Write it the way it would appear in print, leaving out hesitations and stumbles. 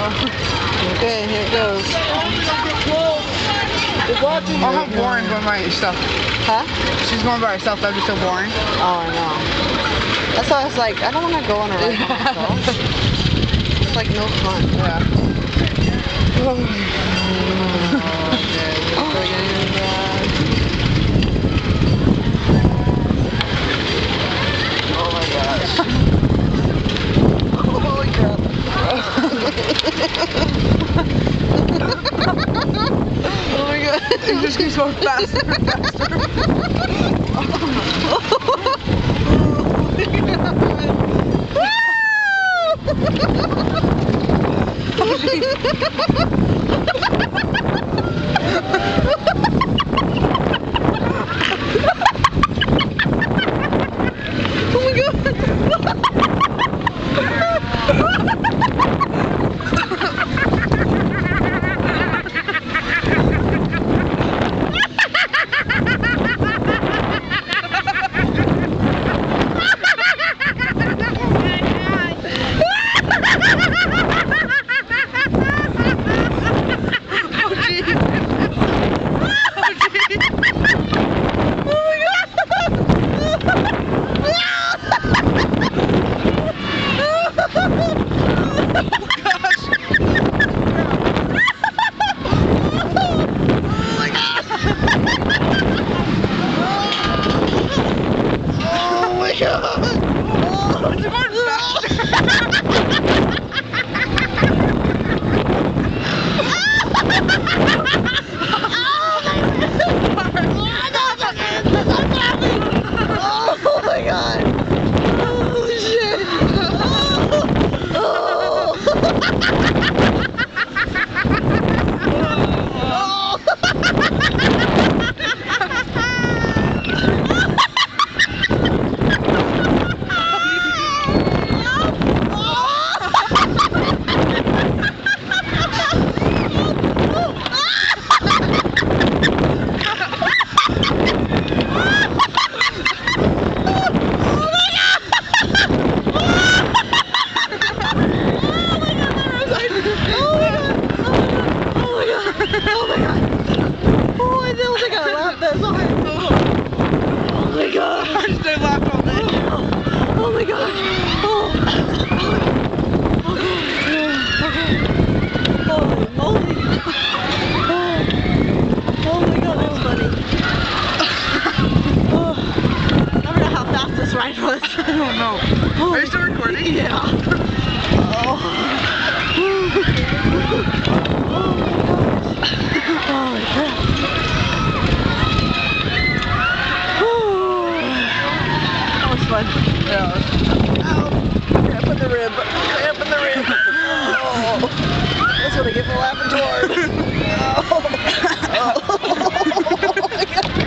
Okay, here it goes. Oh, how boring going by yourself. Huh? She's going by herself, that'd be so boring. Oh, I know. That's why I was like, I don't want to go on a ride by myself. It's like no fun. Yeah. Oh, my gosh. Holy crap. Oh my god. It just keeps going faster and faster. Oh my god! Oh! Holy moly! Oh my god, that's funny. Oh. I don't know how fast this ride was. I don't know. Oh. Are you still recording? Yeah. Oh. Holy crap. That was fun. Yeah. Ow. Cramp in the rib. Cramp in the rib. Oh. That's what I get for laughing too hard. Oh. Oh. Oh my god.